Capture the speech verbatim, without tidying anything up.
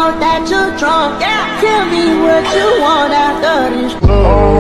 know that you're drunk. Yeah. Tell me what you want after this.